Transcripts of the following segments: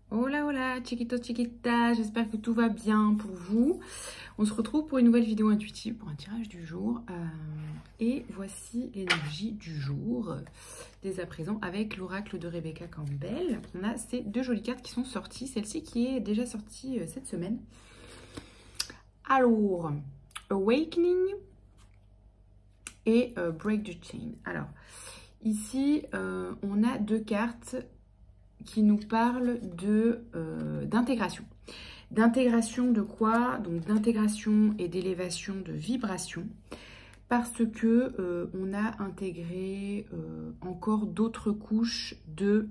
Hola, chiquitos, chiquitas, j'espère que tout va bien pour vous. On se retrouve pour une nouvelle vidéo intuitive, pour un tirage du jour. Et voici l'énergie du jour, dès à présent, avec l'oracle de Rebecca Campbell. On a ces deux jolies cartes qui sont sorties, celle-ci qui est déjà sortie cette semaine. Alors, Awakening et Break the Chain. Alors, ici, on a deux cartes qui nous parle d'intégration. D'intégration de quoi? Donc d'intégration et d'élévation de vibration, parce que on a intégré encore d'autres couches de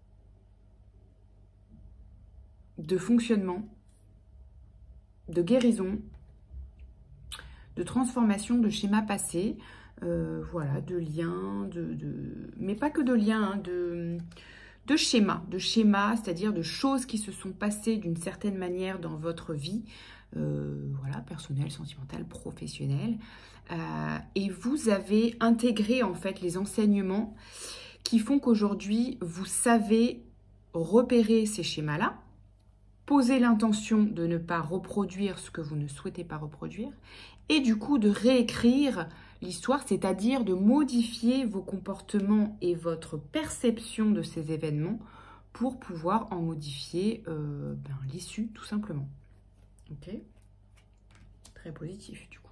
fonctionnement, de guérison, de transformation de schémas passés, voilà, de liens, mais pas que de liens, hein, de schémas, c'est-à-dire de choses qui se sont passées d'une certaine manière dans votre vie, voilà, personnelle, sentimentale, professionnelle, et vous avez intégré en fait les enseignements qui font qu'aujourd'hui vous savez repérer ces schémas-là, poser l'intention de ne pas reproduire ce que vous ne souhaitez pas reproduire, et du coup de réécrire l'histoire, c'est-à-dire de modifier vos comportements et votre perception de ces événements pour pouvoir en modifier l'issue, tout simplement. Ok? Très positif, du coup.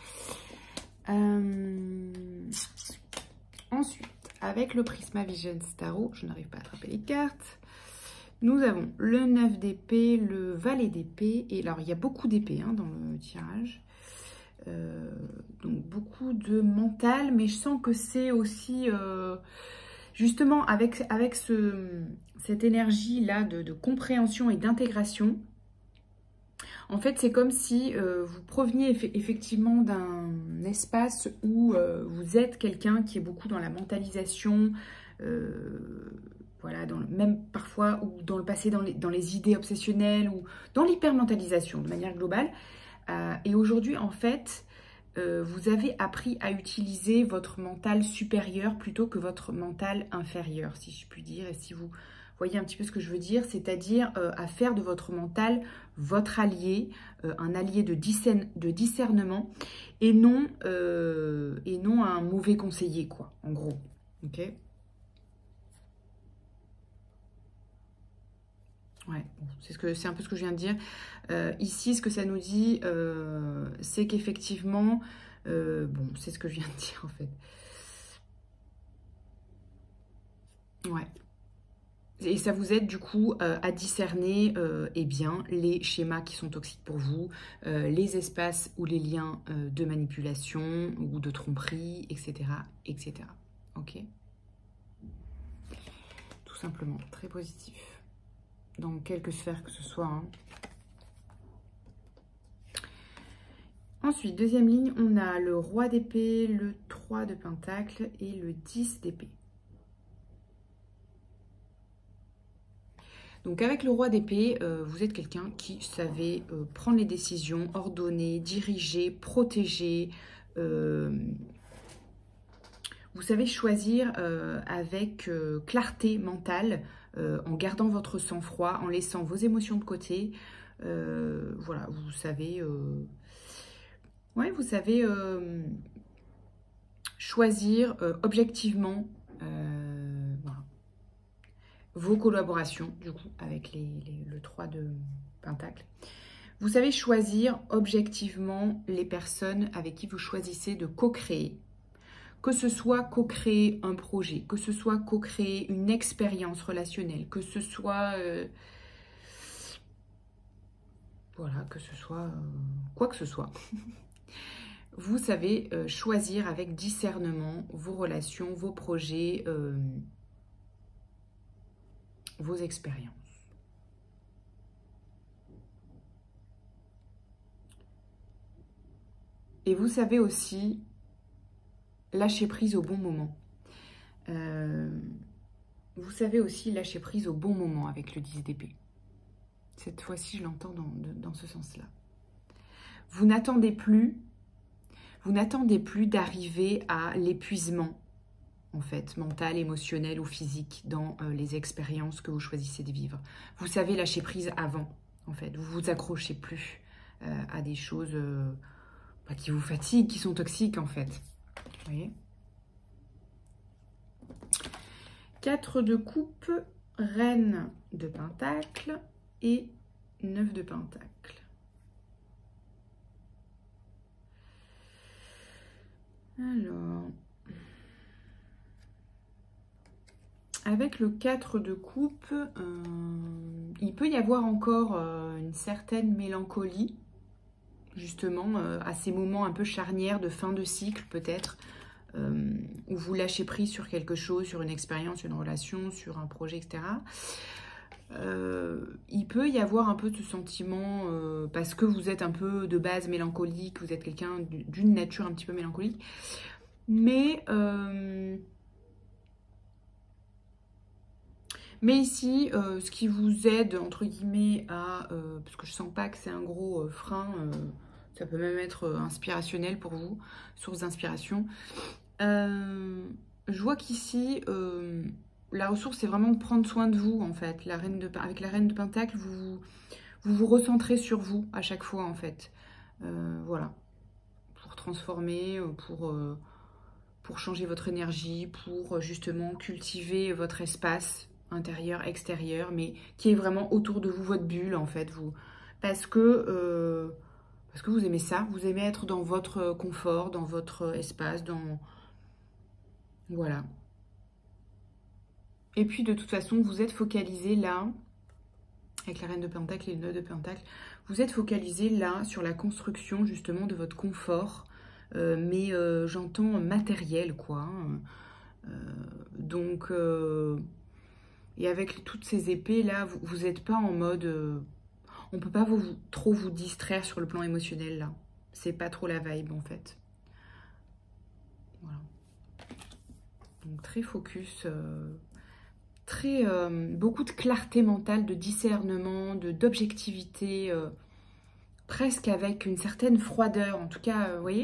Ensuite, avec le Prisma Vision Tarot, je n'arrive pas à attraper les cartes. Nous avons le 9 d'épée, le valet d'épée. Et alors, il y a beaucoup d'épées hein, dans le tirage. Donc beaucoup de mental, mais je sens que c'est aussi justement avec cette énergie là de compréhension et d'intégration. En fait, c'est comme si vous proveniez effectivement d'un espace où vous êtes quelqu'un qui est beaucoup dans la mentalisation, voilà, même parfois ou dans le passé dans les idées obsessionnelles ou dans l'hypermentalisation de manière globale. Et aujourd'hui, en fait, vous avez appris à utiliser votre mental supérieur plutôt que votre mental inférieur, si je puis dire. Et si vous voyez un petit peu ce que je veux dire, c'est-à-dire à faire de votre mental votre allié, un allié de discernement, et non un mauvais conseiller, quoi, en gros. Ok ? Ouais, bon, c'est un peu ce que je viens de dire. Ici, ce que ça nous dit, c'est qu'effectivement, bon, c'est ce que je viens de dire en fait. Ouais. Et ça vous aide du coup à discerner eh bien, les schémas qui sont toxiques pour vous, les espaces ou les liens de manipulation ou de tromperie, etc. etc. Ok ? Tout simplement, très positif. Dans quelques sphères que ce soit. Hein. Ensuite, deuxième ligne, on a le roi d'épée, le 3 de pentacle et le 10 d'épée. Donc avec le roi d'épée, vous êtes quelqu'un qui savait prendre les décisions, ordonner, diriger, protéger. Vous savez choisir avec clarté mentale, en gardant votre sang-froid, en laissant vos émotions de côté. Voilà, vous savez... ouais, vous savez choisir objectivement voilà, vos collaborations, du coup, avec le 3 de pentacle. Vous savez choisir objectivement les personnes avec qui vous choisissez de co-créer. Que ce soit co-créer un projet, que ce soit co-créer une expérience relationnelle, que ce soit... voilà, que ce soit... quoi que ce soit. Vous savez choisir avec discernement vos relations, vos projets, vos expériences. Et vous savez aussi lâcher prise au bon moment. Vous savez aussi lâcher prise au bon moment avec le 10 d'épée. Cette fois-ci, je l'entends dans ce sens-là. Vous n'attendez plus d'arriver à l'épuisement, en fait, mentale, émotionnelle ou physique dans les expériences que vous choisissez de vivre. Vous savez lâcher prise avant, en fait. Vous vous accrochez plus à des choses qui vous fatiguent, qui sont toxiques, en fait. Vous voyez ? 4 de coupe, reine de pentacle et 9 de pentacle. Alors, avec le 4 de coupe, il peut y avoir encore une certaine mélancolie, justement, à ces moments un peu charnières de fin de cycle, peut-être, où vous lâchez prise sur quelque chose, sur une expérience, une relation, sur un projet, etc. Il peut y avoir un peu de ce sentiment, parce que vous êtes un peu de base mélancolique, vous êtes quelqu'un d'une nature un petit peu mélancolique, mais ici, ce qui vous aide, entre guillemets, à... parce que je sens pas que c'est un gros frein, ça peut même être inspirationnel pour vous, source d'inspiration. Je vois qu'ici, la ressource, c'est vraiment de prendre soin de vous, en fait. Avec la reine de Pentacle, vous recentrez sur vous à chaque fois, en fait. Voilà. Pour transformer, pour changer votre énergie, pour justement cultiver votre espace intérieur, extérieur, mais qui est vraiment autour de vous, votre bulle, en fait. Parce que vous aimez ça, vous aimez être dans votre confort, dans votre espace, Voilà. Et puis, de toute façon, vous êtes focalisé là, avec la reine de Pentacle et le 9 de Pentacle, vous êtes focalisé là sur la construction, justement, de votre confort, mais j'entends matériel, quoi. Donc, et avec toutes ces épées, là, vous n'êtes pas en mode... on ne peut pas trop vous distraire sur le plan émotionnel, là. C'est pas trop la vibe, en fait. Voilà. Donc, très focus, beaucoup de clarté mentale, de discernement, d'objectivité, presque avec une certaine froideur. En tout cas, vous voyez ?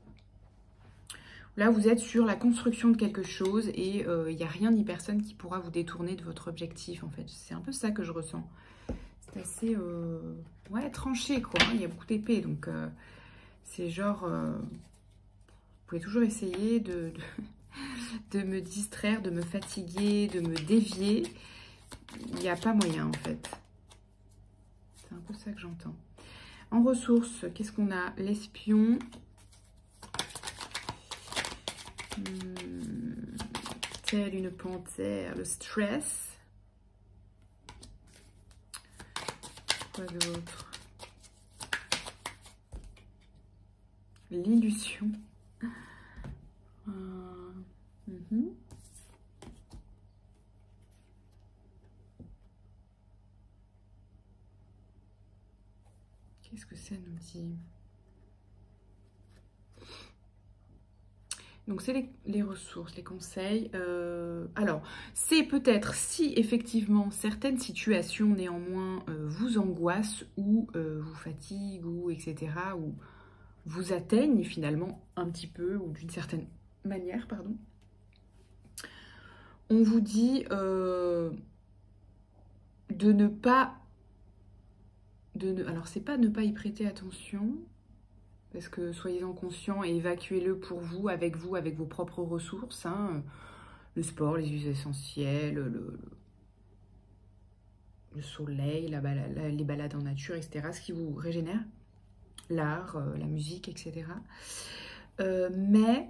Là, vous êtes sur la construction de quelque chose et il n'y a rien ni personne qui pourra vous détourner de votre objectif, en fait. C'est un peu ça que je ressens. C'est assez ouais, tranché, quoi. Il y a beaucoup d'épées, donc c'est genre... vous pouvez toujours essayer de me distraire, de me fatiguer, de me dévier. Il n'y a pas moyen, en fait. C'est un peu ça que j'entends. En ressources, qu'est-ce qu'on a? L'espion. Telle une panthère, le stress. Quoi d'autre? L'illusion. Qu'est-ce que ça nous dit? Donc, c'est les ressources, les conseils. Alors, c'est peut-être si effectivement certaines situations néanmoins vous angoissent ou vous fatiguent ou etc. ou vous atteignent finalement un petit peu ou d'une certaine manière, pardon. On vous dit de ne pas... alors, c'est pas ne pas y prêter attention... Parce que soyez-en conscients et évacuez-le pour vous, avec vos propres ressources. Hein. Le sport, les huiles essentielles, le soleil, les balades en nature, etc. Ce qui vous régénère. L'art, la musique, etc. Mais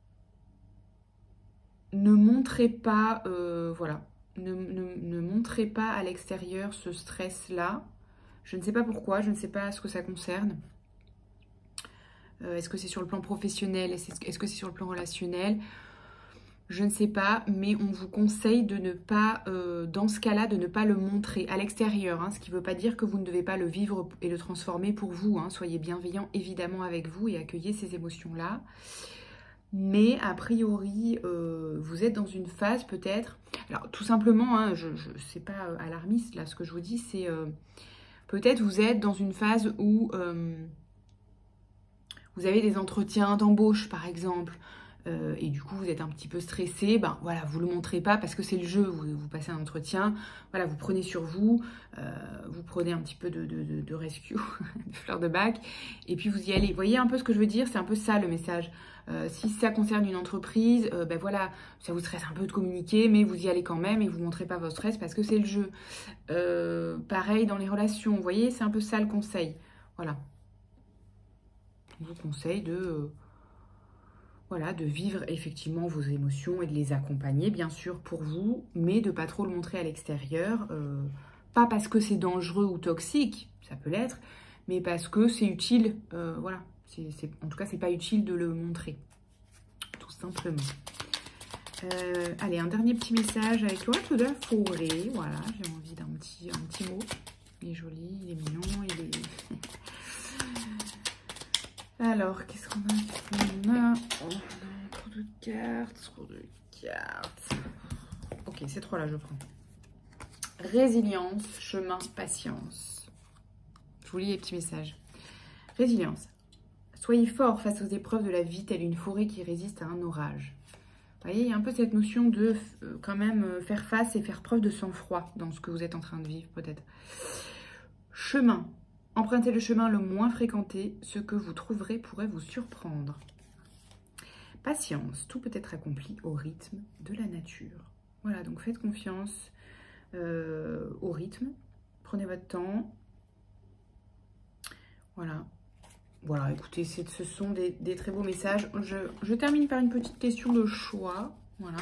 ne montrez pas, voilà, ne montrez pas à l'extérieur ce stress-là. Je ne sais pas pourquoi, je ne sais pas ce que ça concerne. Est-ce que c'est sur le plan professionnel? Est-ce que c'est sur le plan relationnel? Je ne sais pas, mais on vous conseille de ne pas, dans ce cas-là, de ne pas le montrer à l'extérieur. Hein, ce qui ne veut pas dire que vous ne devez pas le vivre et le transformer pour vous. Hein. Soyez bienveillant, évidemment, avec vous et accueillez ces émotions-là. Mais, a priori, vous êtes dans une phase peut-être... Alors, tout simplement, hein, je sais pas alarmiste, là, ce que je vous dis, c'est... peut-être vous êtes dans une phase où... vous avez des entretiens d'embauche, par exemple. et du coup vous êtes un petit peu stressé, ben voilà, vous le montrez pas parce que c'est le jeu, vous passez un entretien, voilà, vous prenez sur vous, vous prenez un petit peu de rescue, de fleurs de bac, et puis vous y allez. Vous voyez un peu ce que je veux dire? C'est un peu ça le message. Si ça concerne une entreprise, ben voilà, ça vous stresse un peu de communiquer, mais vous y allez quand même et vous montrez pas votre stress parce que c'est le jeu. Pareil dans les relations, vous voyez, c'est un peu ça le conseil. Voilà. Je vous conseille voilà, de vivre effectivement vos émotions et de les accompagner, bien sûr, pour vous, mais de ne pas trop le montrer à l'extérieur. Pas parce que c'est dangereux ou toxique, ça peut l'être, mais parce que c'est utile. Voilà, en tout cas, c'est pas utile de le montrer, tout simplement. Allez, un dernier petit message avec l'oracle de la forêt. Voilà, j'ai envie d'un petit mot. Il est joli, il est mignon, il est... Alors, qu'est-ce qu'on a? Oh non, trop de cartes, Ok, ces trois-là, je prends. Résilience, chemin, patience. Je vous lis les petits messages. Résilience. Soyez fort face aux épreuves de la vie, telle une forêt qui résiste à un orage. Vous voyez, il y a un peu cette notion de quand même faire face et faire preuve de sang-froid dans ce que vous êtes en train de vivre, peut-être. Chemin. Empruntez le chemin le moins fréquenté, ce que vous trouverez pourrait vous surprendre. Patience, tout peut être accompli au rythme de la nature. Voilà, donc faites confiance au rythme, prenez votre temps. Voilà, voilà, écoutez, ce sont des très beaux messages. Je termine par une petite question de choix. Voilà.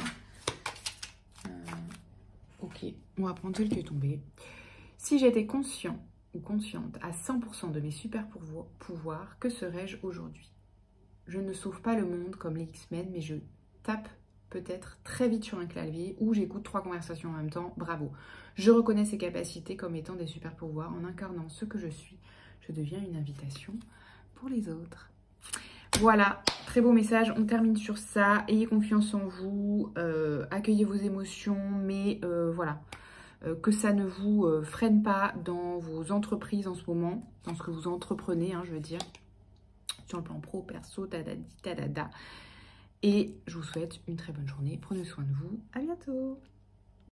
Ok, on va prendre celle qui est tombée. Si j'étais conscient ou consciente à 100% de mes super pouvoirs, que serais-je aujourd'hui? Je ne sauve pas le monde comme les X-Men, mais je tape peut-être très vite sur un clavier ou j'écoute 3 conversations en même temps. Bravo. Je reconnais ces capacités comme étant des super pouvoirs. En incarnant ce que je suis, je deviens une invitation pour les autres. Voilà, très beau message. On termine sur ça. Ayez confiance en vous, accueillez vos émotions, mais voilà. Que ça ne vous freine pas dans vos entreprises en ce moment, dans ce que vous entreprenez, hein, je veux dire, sur le plan pro, perso, tadadi, tadada. Et je vous souhaite une très bonne journée. Prenez soin de vous. À bientôt.